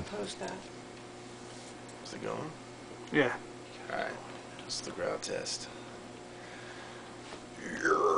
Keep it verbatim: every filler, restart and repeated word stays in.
post that. Is it going? Yeah. Alright. This is the ground test. Yeah.